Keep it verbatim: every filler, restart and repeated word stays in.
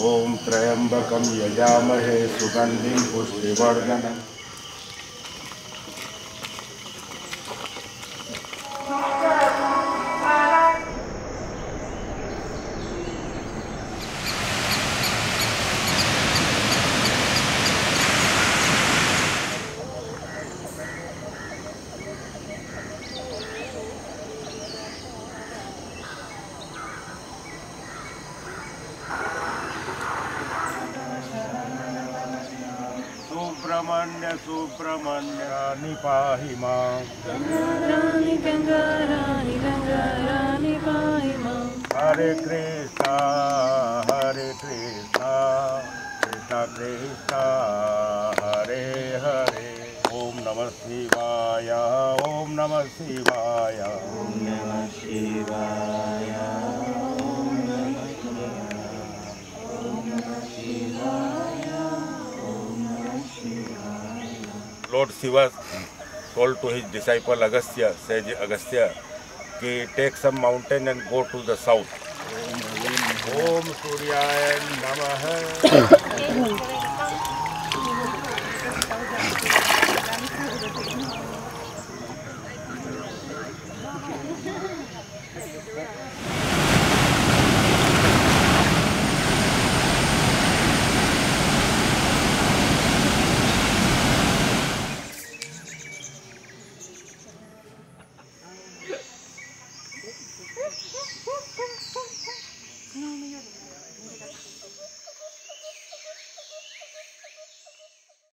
ओम त्र्यंबकं यजामहे सुगंधिं पुष्टिवर्धनम्। सुब्रह्मण्य सुब्रह्मण्य रानी पाहि मां। रानी गंगा रानी गंगा रानी पाहि मां। हरे कृष्णा हरे कृष्णा कृष्णा कृष्णा हरे हरे। ओम नमः शिवाय ओम नमः शिवाय ओम नमः शिवाय ओम नमः शिवाय ओम नमः शिवाय। Lord Shiva told to his disciple Agastya, sage Agastya, कि take some mountain and go to the south. Om Suryaya Namaha.